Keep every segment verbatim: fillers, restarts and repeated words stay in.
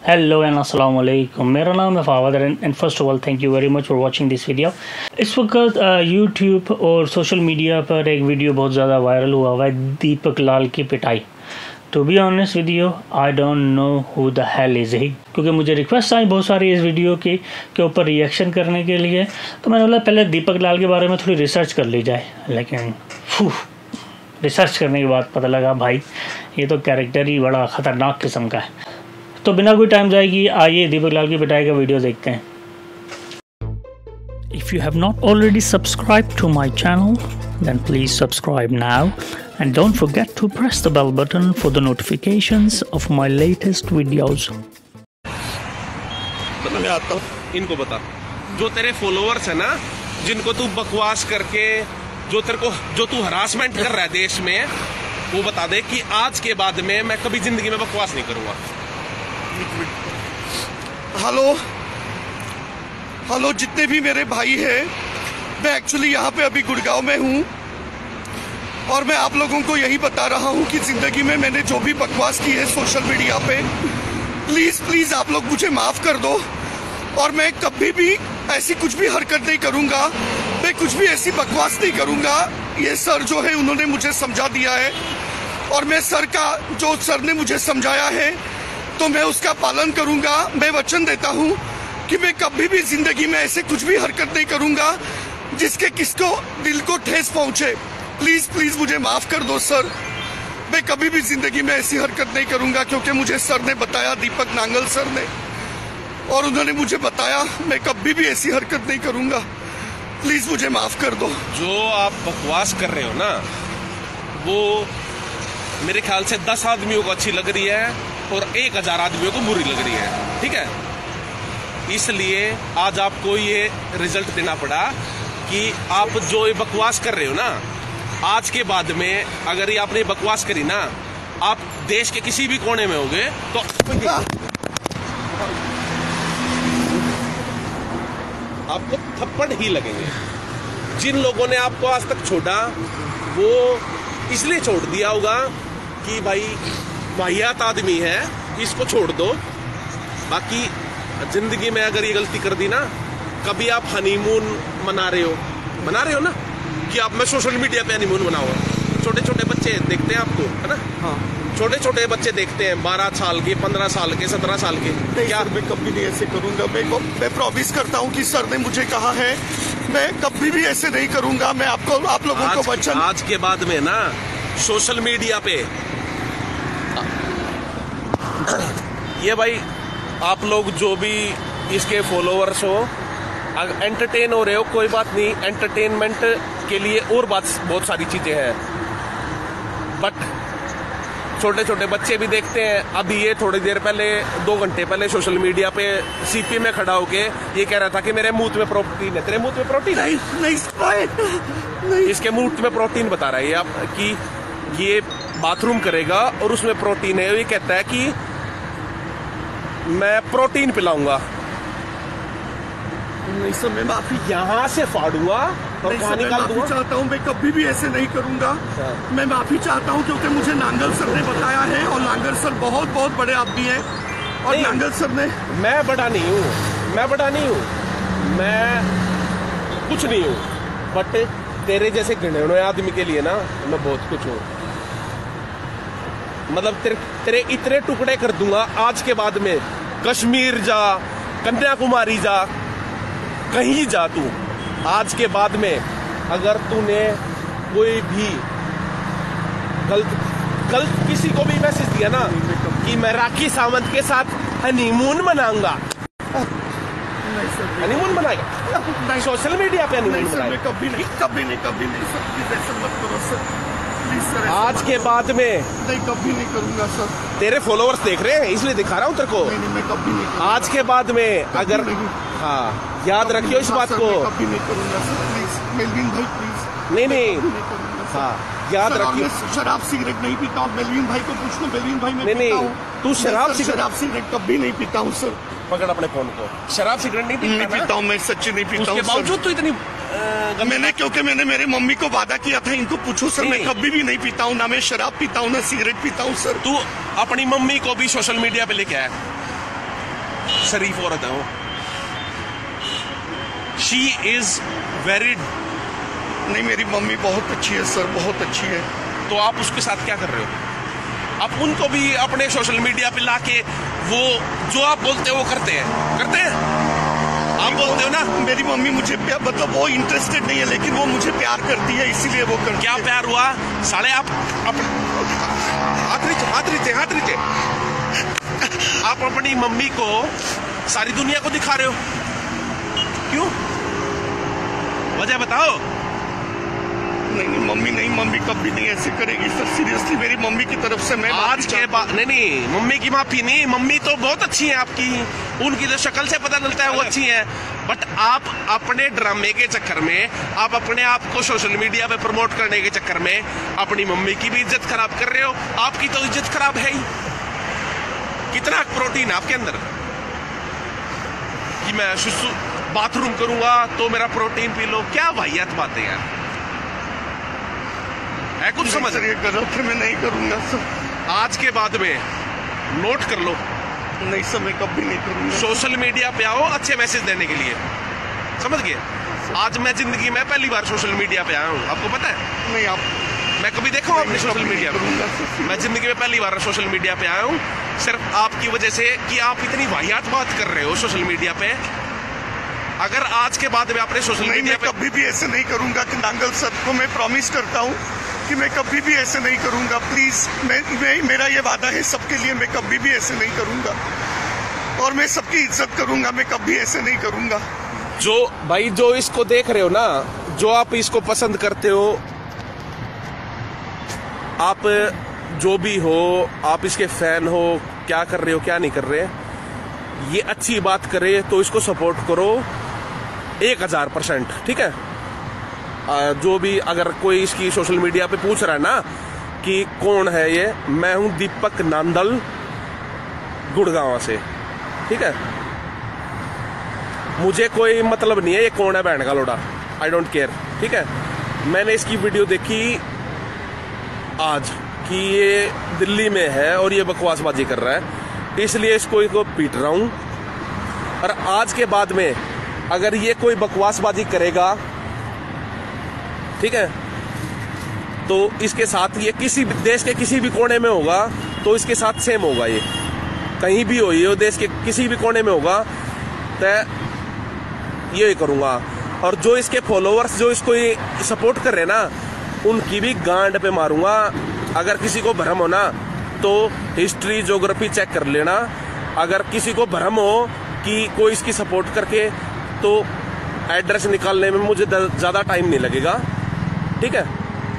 Hello and अस्सलाम वालेकुम। मेरा नाम है Fawad and first of all thank you very much for watching this video. इस वक्त यूट्यूब और सोशल मीडिया पर एक वीडियो बहुत ज़्यादा वायरल हुआ हुआ है, दीपक लाल की पिटाई। To be honest with you, I don't know who the hell is he, क्योंकि मुझे रिक्वेस्ट आई बहुत सारी इस वीडियो की के ऊपर रिएक्शन करने के लिए। तो मैंने बोला पहले दीपक लाल के बारे में थोड़ी रिसर्च कर ली जाए, लेकिन रिसर्च करने के बाद पता लगा भाई ये तो कैरेक्टर ही बड़ा ख़तरनाक किस्म का है। तो बिना कोई टाइम जाएगी आइए दीपक लाल की पिटाई का वीडियो देखते हैं। If you have not already subscribed to my channel, then please subscribe now and don't forget to press the bell button for the notifications of my latest videos. मैं आता हूँ, इनको बता, जो तेरे फॉलोअर्स है ना, जिनको तू बकवास करके जो तेरे को जो तू हरासमेंट कर रहा है देश में, वो बता दे कि आज के बाद में मैं कभी जिंदगी में बकवास नहीं करूंगा। हेलो हेलो जितने भी मेरे भाई हैं, मैं एक्चुअली यहाँ पे अभी गुड़गांव में हूँ और मैं आप लोगों को यही बता रहा हूँ कि जिंदगी में मैंने जो भी बकवास की है सोशल मीडिया पे, प्लीज प्लीज आप लोग मुझे माफ कर दो। और मैं कभी भी ऐसी कुछ भी हरकत नहीं करूँगा, मैं कुछ भी ऐसी बकवास नहीं करूँगा। ये सर जो है उन्होंने मुझे समझा दिया है और मैं सर का जो सर ने मुझे समझाया है तो मैं उसका पालन करूंगा। मैं वचन देता हूं कि मैं कभी भी जिंदगी में ऐसे कुछ भी हरकत नहीं करूंगा जिसके किसको दिल को ठेस पहुंचे। प्लीज प्लीज मुझे माफ कर दो सर, मैं कभी भी जिंदगी में ऐसी हरकत नहीं करूंगा, क्योंकि मुझे सर ने बताया, दीपक नांगल सर ने, और उन्होंने मुझे बताया मैं कभी भी ऐसी हरकत नहीं करूंगा। प्लीज मुझे माफ कर दो। जो आप बकवास कर रहे हो ना, वो मेरे ख्याल से दस आदमियों को अच्छी लग रही है और एक हजार आदमियों को बुरी लग रही है, ठीक है। इसलिए आज आपको ये रिजल्ट देना पड़ा कि आप जो ये बकवास कर रहे हो ना, आज के बाद में अगर ये आपने बकवास करी ना, आप देश के किसी भी कोने में होगे तो आपको थप्पड़ ही लगेंगे। जिन लोगों ने आपको आज तक छोड़ा वो इसलिए छोड़ दिया होगा कि भाई वाहियात आदमी है, इसको छोड़ दो। बाकी जिंदगी में अगर ये गलती कर दी ना, कभी आप हनीमून मना रहे हो मना रहे हो ना कि आप मैं सोशल मीडिया पे हनीमून मनाऊंगा, छोटे छोटे बच्चे देखते हैं आपको, है ना। हाँ, छोटे छोटे बच्चे देखते हैं, बारह साल के, पंद्रह साल के, सत्रह साल के। क्या मैं कभी नहीं ऐसे करूंगा। मैं मैं प्रॉमिस करता हूँ कि सर ने मुझे कहा है मैं कभी भी ऐसे नहीं करूंगा। मैं आपको आप लोगों को वचन, आज के बाद में ना सोशल मीडिया पे ये भाई आप लोग जो भी इसके फॉलोअर्स हो, अगर एंटरटेन हो रहे हो कोई बात नहीं, एंटरटेनमेंट के लिए और बात बहुत सारी चीजें हैं, बट छोटे छोटे बच्चे भी देखते हैं। अभी ये थोड़ी देर पहले, दो घंटे पहले सोशल मीडिया पे सीपी में खड़ा होके ये कह रहा था कि मेरे मुंह में प्रोटीन है। तेरे मुंह में प्रोटीन नहीं, नहीं, नहीं। इसके मुंह में प्रोटीन बता रहा है ये आप कि ये बाथरूम करेगा और उसमें प्रोटीन है। ये कहता है कि मैं प्रोटीन पिलाऊंगा। नहीं सर, मैं माफी यहाँ से फाड़ूंगा और कहाँ निकाल दूंगा। चाहता हूँ, मैं कभी भी ऐसे नहीं करूंगा। मैं माफी चाहता हूँ क्योंकि मुझे नांगल सर ने बताया है और नांगल सर बहुत बहुत बड़े आदमी हैं और नांगल सर ने, मैं बड़ा नहीं हूँ, मैं बड़ा नहीं हूँ, मैं कुछ नहीं हूँ, बट तेरे जैसे घिनौने आदमी के लिए ना मैं बहुत कुछ हूँ। मतलब तेरे तेरे इतने टुकड़े कर दूंगा आज के बाद में। कश्मीर जा, कन्याकुमारी जा, कहीं जा तू, आज के बाद में अगर तूने कोई भी गलत गलत किसी को भी मैसेज दिया ना कि मैं राखी सावंत के साथ हनीमून मनाऊंगा, हनीमून मनाएगा सोशल मीडिया पे, हनीमून मनाएगा, कभी नहीं कभी नहीं कभी नहीं सर, प्लीज ऐसा मत करो सर, प्लीज सर। आज के बाद में नहीं, कभी नहीं करूंगा सर। तेरे फॉलोअर्स देख रहे हैं इसलिए दिखा रहा हूँ तेरे को। नहीं, नहीं, मैं कभी नहीं करूंगा। आज के बाद में अगर, हाँ याद रखियो इस बात को। कभी नहीं करूंगा सर, प्लीज मेलविन भाई प्लीज। नहीं नहीं, हाँ याद रखियो। शराब सिगरेट नहीं पीता हूँ, मेलविन भाई को पूछ लो, मेलविन भाई मैं नहीं नहीं, तू शराब शराब सिगरेट कभी नहीं पीता हूँ सर। पकड़ अपने फोन को। शराब सिगरेट नहीं पीता, नहीं पीता हूँ मैं, सच्ची नहीं पीता हूँ। उसके बावजूद तो इतनी मैंने, क्योंकि मैंने मेरे मम्मी को वादा किया था, इनको पूछो सर, मैं कभी भी नहीं पीता हूँ, ना मैं शराब पीता हूँ ना सिगरेट पीता हूँ सर। तू अपनी मम्मी को भी सोशल मीडिया पे लेके आया, शरीफ औरत है वो। She is very. नहीं, मेरी मम्मी बहुत अच्छी है सर, बहुत अच्छी है। तो आप उसके साथ क्या कर रहे हो? आप उनको भी अपने सोशल मीडिया पे लाके वो जो आप बोलते हो वो करते हैं करते हैं आप बोलते हो ना। मेरी मम्मी मुझे प्यार, मतलब वो इंटरेस्टेड नहीं है, लेकिन वो मुझे प्यार करती है, इसीलिए वो करती क्या है। प्यार हुआ साले? आप अपने हाथ नीचे हाथ नीचे हाथ नीचे आप अपनी मम्मी को सारी दुनिया को दिखा रहे हो, क्यों? वजह बताओ। नहीं नहीं मम्मी नहीं, मम्मी कभी नहीं ऐसे करेगी सर, सीरियसली मेरी मम्मी की तरफ से मैं आज के बाद नहीं नहीं मम्मी की माफी नहीं। मम्मी तो बहुत अच्छी है आपकी, उनकी तो शक्ल से पता चलता है वो अच्छी है। बट आप अपने ड्रामे के चक्कर में, आप अपने आप को सोशल मीडिया पे प्रमोट करने के चक्कर में अपनी मम्मी की भी इज्जत खराब कर रहे हो। आपकी तो इज्जत खराब है ही। कितना प्रोटीन है आपके अंदर कि मैं सुसु बाथरूम करूंगा तो मेरा प्रोटीन पी लो? क्या वाहियात बात है यार, है कुछ समझ? ये गलत है, मैं नहीं करूंगा सर। आज के बाद में नोट कर लो। नहीं सर, मैं कभी नहीं करूंगा। सोशल मीडिया पे आओ अच्छे मैसेज देने के लिए, समझ गए? आज मैं जिंदगी में पहली बार सोशल मीडिया पे आया हूँ, आपको पता है? नहीं, आप मैं कभी देखा हूँ अपने सोशल मीडिया पे? मैं जिंदगी में पहली बार सोशल मीडिया पे आया हूँ, सिर्फ आपकी वजह से कि आप इतनी वाहियात बात कर रहे हो सोशल मीडिया पे। अगर आज के बाद में आपने सोशल मीडिया पे कभी भी ऐसे नहीं करूंगा कि नांगल सर को मैं प्रॉमिस करता हूँ कि मैं कभी भी ऐसे नहीं करूंगा। प्लीज, मैं, मैं मेरा ये वादा है सबके लिए, मैं कभी भी ऐसे नहीं करूंगा और मैं सबकी इज्जत करूंगा, मैं कभी ऐसे नहीं करूंगा। जो भाई जो इसको देख रहे हो ना, जो आप इसको पसंद करते हो, आप जो भी हो, आप इसके फैन हो, क्या कर रहे हो क्या नहीं कर रहे, ये अच्छी बात करे तो इसको सपोर्ट करो एक हजार परसेंट, ठीक है? जो भी अगर कोई इसकी सोशल मीडिया पे पूछ रहा है ना कि कौन है ये, मैं हूं दीपक नांदल गुड़गांव से, ठीक है? मुझे कोई मतलब नहीं है ये कौन है बहन का लोड़ा, आई डोंट केयर, ठीक है? मैंने इसकी वीडियो देखी आज कि ये दिल्ली में है और ये बकवासबाजी कर रहा है, इसलिए इसको इसको पीट रहा हूं। और आज के बाद में अगर ये कोई बकवासबाजी करेगा, ठीक है, तो इसके साथ ये किसी भी देश के किसी भी कोने में होगा तो इसके साथ सेम होगा। ये कहीं भी हो, ये देश के किसी भी कोने में होगा तो ये करूंगा। और जो इसके फॉलोअर्स जो इसको ये सपोर्ट कर रहे हैं ना, उनकी भी गांड पे मारूंगा। अगर किसी को भ्रम हो ना तो हिस्ट्री ज्योग्राफी चेक कर लेना। अगर किसी को भ्रम हो कि कोई इसकी सपोर्ट करके, तो एड्रेस निकालने में मुझे ज्यादा टाइम नहीं लगेगा, ठीक है?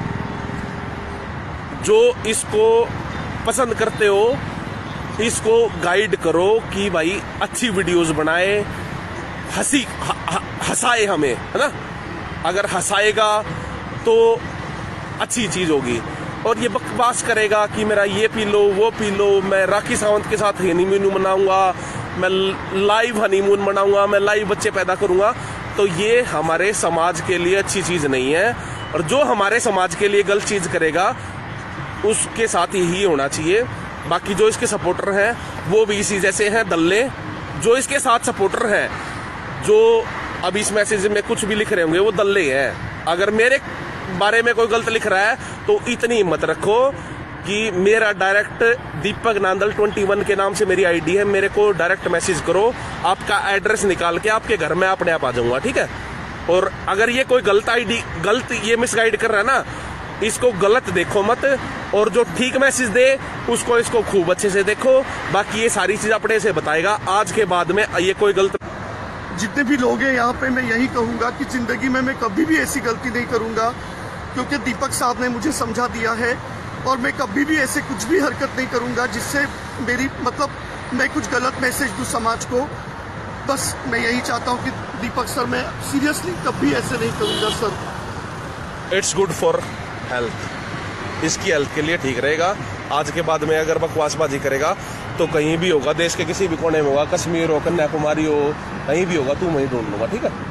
जो इसको पसंद करते हो इसको गाइड करो कि भाई अच्छी वीडियोस बनाए, हंसी हंसाए हमें, है ना? अगर हंसाएगा तो अच्छी चीज होगी। और ये बकवास करेगा कि मेरा ये पी लो वो पी लो, मैं राखी सावंत के साथ हनीमून मनाऊंगा, मैं लाइव हनीमून मनाऊंगा, मैं लाइव बच्चे पैदा करूंगा, तो ये हमारे समाज के लिए अच्छी चीज नहीं है। और जो हमारे समाज के लिए गलत चीज करेगा उसके साथ यही होना चाहिए। बाकी जो इसके सपोर्टर हैं वो भी इसी जैसे हैं दल्ले। जो इसके साथ सपोर्टर हैं, जो अब इस मैसेज में कुछ भी लिख रहे होंगे, वो दल्ले हैं। अगर मेरे बारे में कोई गलत लिख रहा है तो इतनी हिम्मत रखो कि मेरा डायरेक्ट दीपक नांदल इक्कीस के नाम से मेरी आईडी है, मेरे को डायरेक्ट मैसेज करो, आपका एड्रेस निकाल के आपके घर में अपने आप आ जाऊंगा, ठीक है? और अगर ये कोई गलत आईडी गलत ये मिसगाइड कर रहा है ना, इसको गलत देखो मत, और जो ठीक मैसेज दे उसको इसको खूब अच्छे से देखो। बाकी ये सारी चीज अपने से बताएगा। आज के बाद में ये कोई गलत, जितने भी लोग हैं यहाँ पे, मैं यही कहूंगा कि जिंदगी में मैं कभी भी ऐसी गलती नहीं करूंगा, क्योंकि दीपक साहब ने मुझे समझा दिया है। और मैं कभी भी ऐसे कुछ भी हरकत नहीं करूंगा जिससे मेरी मतलब मैं कुछ गलत मैसेज दूं समाज को। बस मैं यही चाहता हूं कि दीपक सर, मैं सीरियसली कभी ऐसे नहीं करूंगा sir. It's good for health, इसकी हेल्थ के लिए ठीक रहेगा। आज के बाद में अगर बकवासबाजी करेगा तो कहीं भी होगा, देश के किसी भी कोने में होगा, कश्मीर हो, कन्याकुमारी हो, कहीं भी होगा, तू वहीं ढूंढ लूंगा, ठीक है?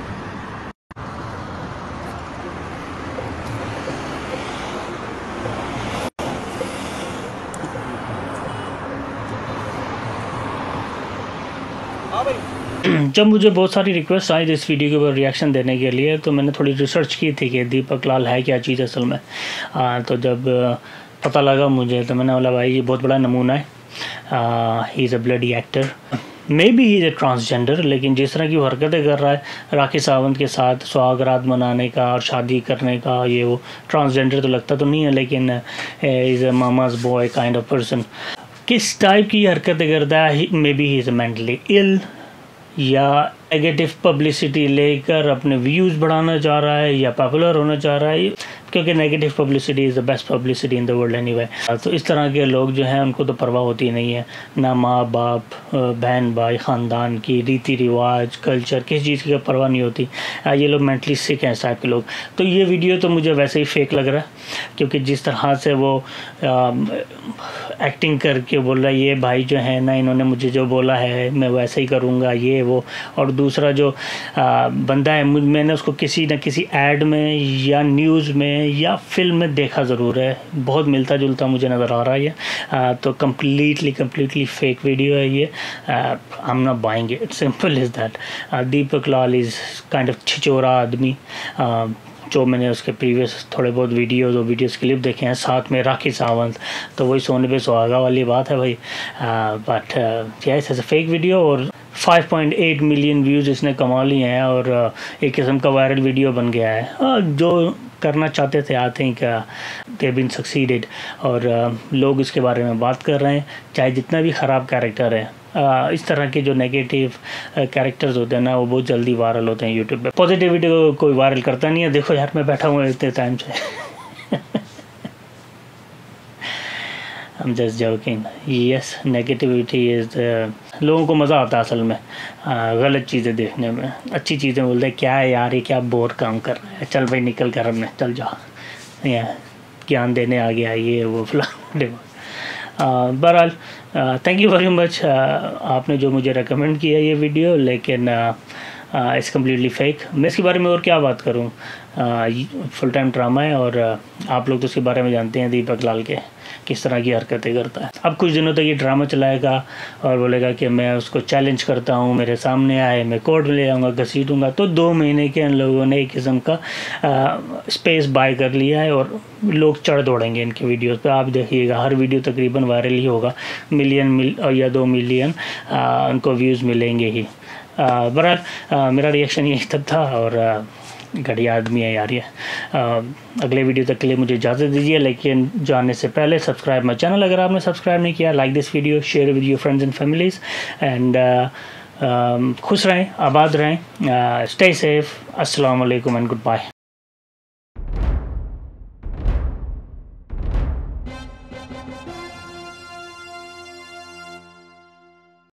भाई। जब मुझे बहुत सारी रिक्वेस्ट आई इस वीडियो के ऊपर रिएक्शन देने के लिए, तो मैंने थोड़ी रिसर्च की थी कि दीपक लाल है क्या चीज़ असल में। आ, तो जब पता लगा मुझे तो मैंने बोला भाई ये बहुत बड़ा नमूना है, he is a bloody actor, maybe he is a transgender, लेकिन जिस तरह की वो हरकतें कर रहा है राखी सावंत के साथ सुहागरात मनाने का और शादी करने का, ये वो ट्रांसजेंडर तो लगता तो नहीं है, लेकिन is a mama's boy kind of person. किस टाइप की हरकतें करता है, maybe he is mentally ill, या नेगेटिव पब्लिसिटी लेकर अपने व्यूज़ बढ़ाना चाह रहा है या पॉपुलर होना चाह रहा है, क्योंकि negative publicity is the best publicity in the world anyway. तो इस तरह के लोग जो हैं उनको तो परवाह होती नहीं है, ना माँ बाप, बहन भाई, ख़ानदान की रीति रिवाज, कल्चर, किसी चीज़ की परवाह नहीं होती। ये लोग मेंटली सिक हैं इस टाइप के लोग। तो ये वीडियो तो मुझे वैसे ही फेक लग रहा है, क्योंकि जिस तरह से वो आ, एक्टिंग करके बोल रहा है ये भाई जो है ना, इन्होंने मुझे जो बोला है मैं वैसे ही करूँगा, ये वो। और दूसरा जो आ, बंदा है, मैंने उसको किसी न किसी एड में या न्यूज़ में या फिल्म में देखा ज़रूर है, बहुत मिलता जुलता मुझे नज़र आ रहा है ये। आ, तो कम्प्लीटली कम्प्लीटली फेक वीडियो है ये। I am not buying it, simple is that. Deepak Lal is kind of छिचोरा आदमी। आ, जो मैंने उसके प्रीवियस थोड़े बहुत वीडियोज़ और वीडियोज़ क्लिप देखे हैं, साथ में राखी सावंत, तो वही सोने पे सुहागा वाली बात है भाई। But yes is a fake video, और five point eight million views इसने कमा लिए हैं, और uh, एक किस्म का वायरल वीडियो बन गया है। uh, जो करना चाहते थे, I think they been succeeded, और uh, लोग इसके बारे में बात कर रहे हैं, चाहे जितना भी ख़राब कैरेक्टर है। uh, इस तरह के जो नेगेटिव कैरेक्टर्स होते हैं ना, वो बहुत जल्दी वायरल होते हैं यूट्यूब पे। पॉजिटिविटी को कोई वायरल करता नहीं है। देखो यार, मैं बैठा हुआ इतने टाइम से। I'm just joking. Yes, negativity is uh, लोगों को मज़ा आता है असल में गलत चीज़ें देखने में। अच्छी चीज़ें बोलते हैं क्या है यार, ये क्या बोर काम कर रहा है, चल भाई निकल कर हमने, चल जाओ, या ज्ञान देने आ गया ये वो फलां। बहरहाल थैंक यू वेरी मच, आपने जो मुझे रेकमेंड किया ये वीडियो, लेकिन इट्स कम्प्लीटली फेक। मैं इसके बारे में और क्या बात करूँ, फुल टाइम ड्रामा है, और uh, आप लोग तो इसके बारे में जानते हैं दीपक लाल के किस तरह की हरकतें करता है। अब कुछ दिनों तक ये ड्रामा चलाएगा और बोलेगा कि मैं उसको चैलेंज करता हूँ, मेरे सामने आए, मैं कोर्ट में ले आऊँगा, घसीटूँगा। तो दो महीने के इन लोगों ने एक किस्म का आ, स्पेस बाय कर लिया है, और लोग चढ़ दौड़ेंगे इनके वीडियोस पे। आप देखिएगा हर वीडियो तकरीबन वायरल ही होगा, मिलियन मिल या दो मिलियन उनको व्यूज़ मिलेंगे ही। बहरहाल मेरा रिएक्शन यही तक था, और आ, घटिया आदमी है यार ये। अगले वीडियो तक के लिए मुझे इजाज़त दीजिए, लेकिन जाने से पहले सब्सक्राइब माई चैनल अगर आपने सब्सक्राइब नहीं किया। Like this video, share with your friends and families, and खुश रहें, आबाद रहें, स्टे सेफ। अस्सलाम वालेकुम एंड गुड बाय।